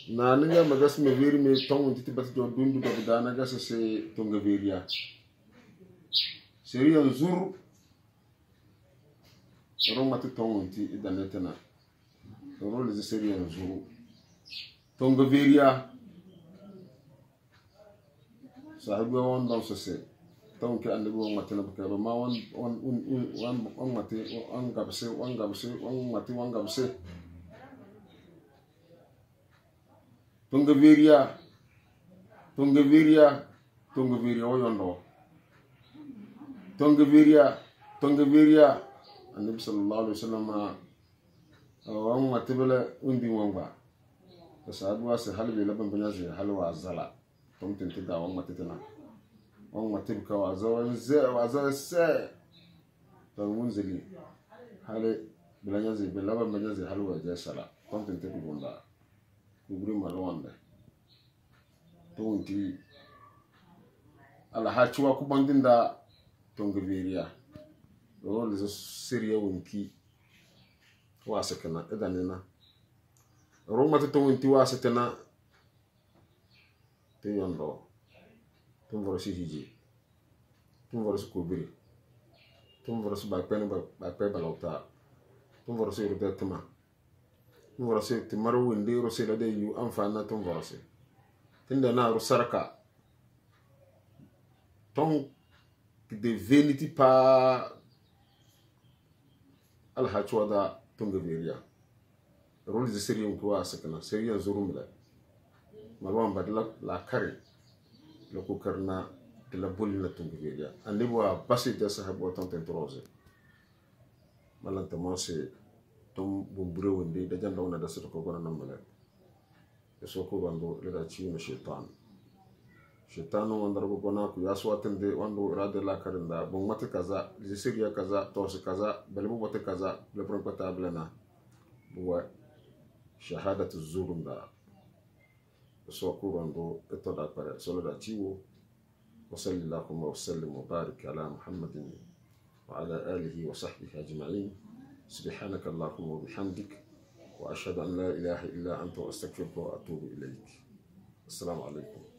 na ninga magas me veri me tong titi bat jo dundu da bidana gas se tonga veria seri anzur ro matu tong ti idanetena ro le seri anzur tonga veria sahibu on don se tong ke ande bo matena ba ba ma on mate on gabse on mate on gabse tonga veria o yondo tonga veria annabi sallallahu alaihi wasallam on mate bela undi wonba sahibu se halbe laban banyazi halwa zala tong tente da on mate tana on mate ka wazo se to munzili hale banyazi laban banyazi halwa jasala tong tente bunda kubri malonde tonti ala hachuwa ku bandinda tonga veria ro le seria wonki wasekana edanena ro mata tonti wasetana te yondo tumvoro si hiji tumvoro si kubri tumvoro si bakpe balauta tumvoro si rudetma tumvoro si timaru windi ro si lade yu amfana tumvoro si tinda na ro saraka ton de veniti pa al hachwada tonga veria ro le seria ko asakana seria zurumla malwan badla la kare la ko karna de la bolina tonga veria ande bo basi de sahabo ton tentrose malanta monse tom bumbure wonde da janda wona da su ko gona namale so ko bando le da ci no shaitan wanda rago gona ku ya so atende wando rada la karinda bon mata kaza zisiria kaza to se kaza balbu mata kaza le pron pata blana buwa shahadatu zurunda so ko bando to da pare so da ciwo wa sallallahu wa sallim wa barik ala muhammadin wa ala alihi wa sahbihi ajma'in سبحانك اللهم وبحمدك وأشهد أن لا إله إلا أنت وأستغفرك وأتوب إليك السلام عليكم